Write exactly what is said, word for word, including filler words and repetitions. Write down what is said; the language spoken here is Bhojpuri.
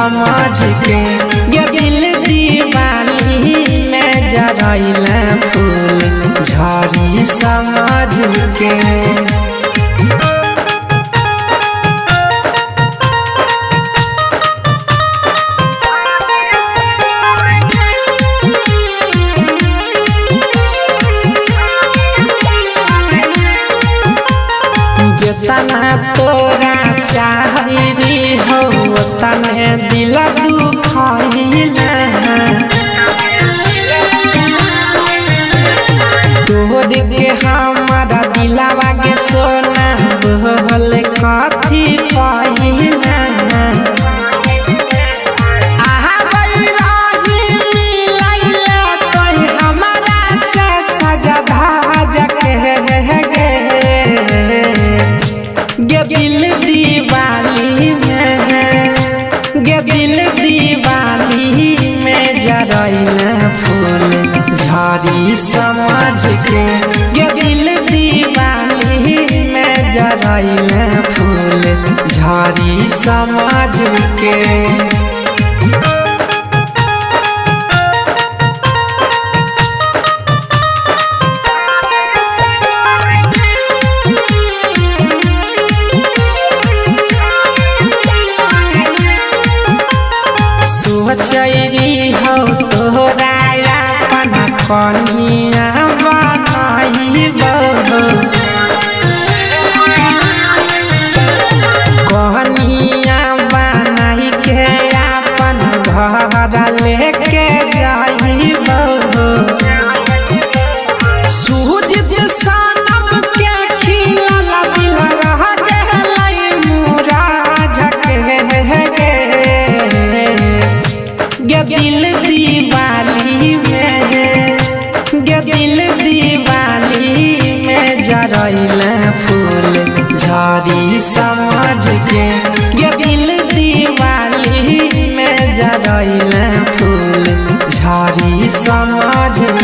समझ के गे दिल दीवानी में जरैला फूल झड़ी समझ के। जितना तोरा चाहरी हो तने दिल दुखाइला तोहर के हमारा दिलवा के सोना बोल कथी पाइला आहा बलराही मिलैला कोई हमारा से सजा धाज के गे दिल दीवानी में गे दिल दीवानी में जरैला फूल झड़ी समझ के गे दिल दीवानी में जरैला फूल झड़ी समझ के। सोचरी हो तोरा अपन कनिया बनाइबो कनिया बनाई के अपन घर लेके जाइबो सूजित सनम के खिलल दिल रह गेलै मुराझ के गे दिल दीवानी में गे दिल दीवानी में जरैला फूल झड़ी समझ के गे दिल दीवानी में जरैला फूल झड़ी समझ